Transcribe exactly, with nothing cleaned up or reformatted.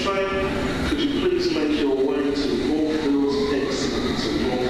time, could you please make your way to Moorgate exit to Moorgate?